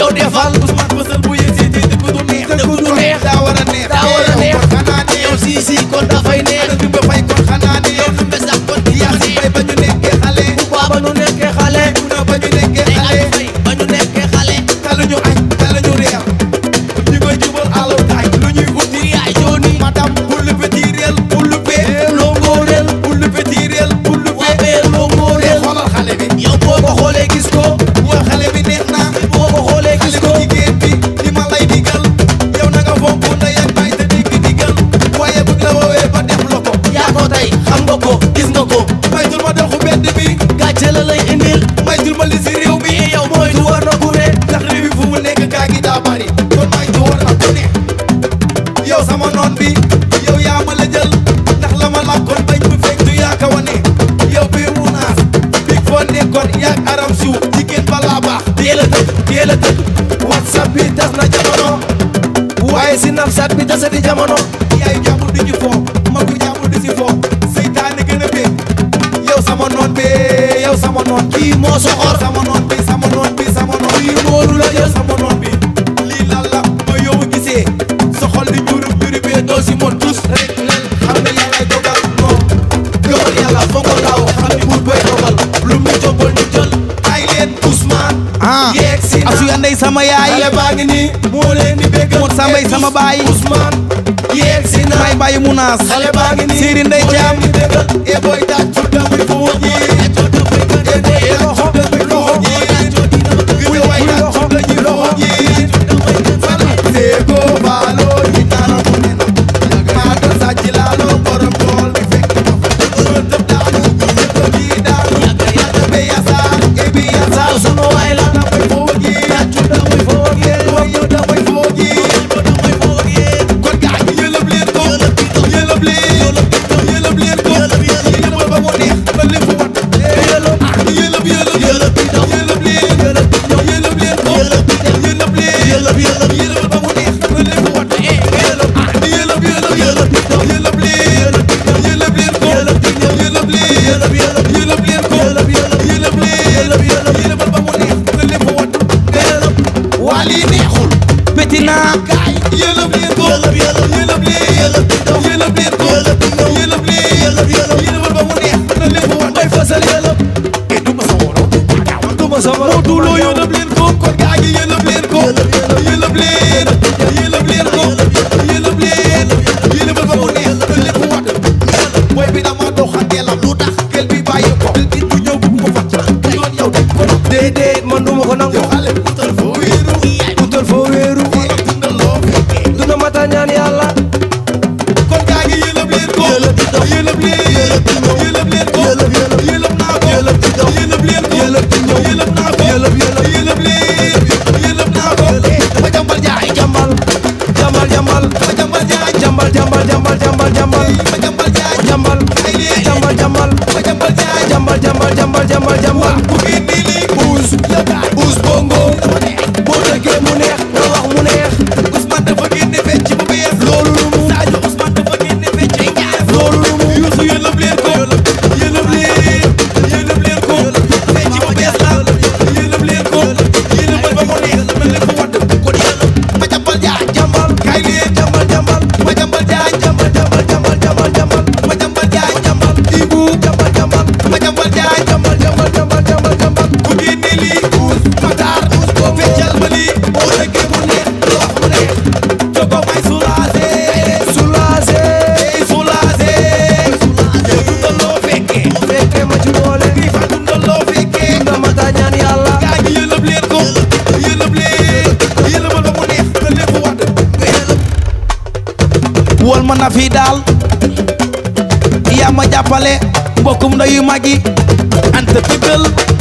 yow defal Ousmane bësal bu yëg si dëgg du neex dëgg du neex daa war a neex daa war a neex xanaa neex yow si kon dafay neex du ba fay kon xanaa neex yow du sax kon yaa si fay ba ñu nekkee xale bu baax ba ñu nekkee xale ba ñu nekkee xale ba ñu nekkee xale taluñu añ taluñu reer ñu koy jubal alaw taay lu ñuy uti yaay jooni madame pour le petit réel pour le bé longorel pour le petit réel pour le bé longorel xoolal xale bi yow boo ko xoolee gis ko yow xale bi neex na boo ko xoolee gis ko jigéen bi li ma lay digal yow na nga fonk ndey ak baay te dégg digal waaye bëgg la woowee ba def la ko yaa ko tey xam nga ko gis nga ko maytul ma doxu bedd bi gàcce la lay indil maytul ma li si réew mi yow mooy du war na ku ne ndax réew mi fu mu nekk gaa gi daa bari kon may du war na ku ne yow sama noon bi yow yaa ma la jël ndax la ma làkkoon bañ bu fekk du yaa ka wane yow bii mu naas bi foo nekkoon yaag aram siw jigéen ba laa baax teel a tëdd whatsapp bi tas na jamono waaye snapchat bi tasati jamono yaayu jàmbur di ñu foo magu jàmbur di si foo seytaane gën a bee yow sama noon bi yow sama noon kii moo soxor sama noon bi sama noon bi sama noon kii moo lu la jël sama noon bi lii lan la ma yow gisee soxol di njurub njurubee doo si moon tus rek leen xam ne yàlla dogal non gëmal yàlla foo ko laaw xam ne buur bay dogal lu mu jógal ñu jël ay leen Ousmane yeeg si na asu yandey sama yaay xale baa ngi nii moo leen di bégg mot sambay sama baay Ousmane yeeg si na may bàyyi munaas xale baa ngi nii Siri Ndey Caam di béggal e boy taaj cu damay fu wëj yi loxo loxo yi way taaj cu dañuy loxo yi seego baalo yi nana mu nena maa doon sàcc laaloo borom tool bi fekk doon tëb daanu tëb yi daanu yàgg be yasaar e bi yasaar sama waay la damay fu wëj yi taaj cu damay fu wëj yi yow damay fu wëj yi kon gaa yi yëlëb leen ko yëlëb leen ko yëlëbal ba mu neex ba lépp wat yëlëb yëlëb yëlëb yëlëb leen yëlëb leen ko yëlëb leen yëlëbal ba mu neex ba lépp wat yëlëb yëlëb yëlëb yëlëb leen yëlëb leen ko yëlëb leen yëlëb leen ko yëlëb leen yëlëbal ba mu neex ba lépp wat waa lii neexul beti naa gaay yëlëb leen ko yëlëb leen yëlëb leen ko yëlëb leen yëlëbal ba mu neex ba lépp wat bay fasal yëlëb e duma sa woro duma sa woro moo duuloo yëlëb leen ko kon gaa gi yëlëb leen ko yëlëb leen yëlëb leen ko yëlëb leen yëlëbal ba mu neex ba lépp wat boy bi dama doxanteelam lu tax gel bi bàyyi ko nit bu ñëw bu ko fàcc yoon yow dañ ko déedéet man duma ko nangu xale utal foo wéeru utal foo wéeru dundal loo fekkee duna mata ñaan yàlla kon gaa gi yëlëb leen ko yëlëb leen yëlëb leen ko yëlëb naa ko yëlëb leen ko yëlëb naa ko yëlëb leen yëlëb naa ko ma jambal jaay jambal jambal jambal ma jambal jaay jambal jambal jambal jambal jambal ma jambal jaay jambal jambal jambal ma jambal jaay jambal jambal jambal jambal jambal ku indi li uus bongo boo déggee mu neex nga wax mu neex Ousmane dafa génne fecc bu bees loolu lu mu Sadio Ousmane dafa génne fecc ñaar loolu lu mu Youssou yëlëb leen ko yëlëb leen ko fecc bu bees la yëlëb leen ko yëlëbal ba mu neex ba lépp wadd kon yëlëb ma jambal jaay jambal kay leen jambal jambal ma jambal jaay jambal jambal jambal jambal jambal ma jambal jaay jambal ibu jambal jambal ma jambal jaay jambal jambal jambal jambal jambal ku génne lii uus mataar uus ko feccal ma lii boo déggee mu neex wax mu neex jogo may soulagé yow dundal loo fekkee ma ci boole kii fa dundal loo fekkee dunda mata ñaan yàlla gaa ñi yëlëb leen ko yëlëb leen yëlëbal ba mu neex ba lépp wadd wol ma na fi daal yaa ma jàppale mbokkum ndeyu mag yi anta tëggal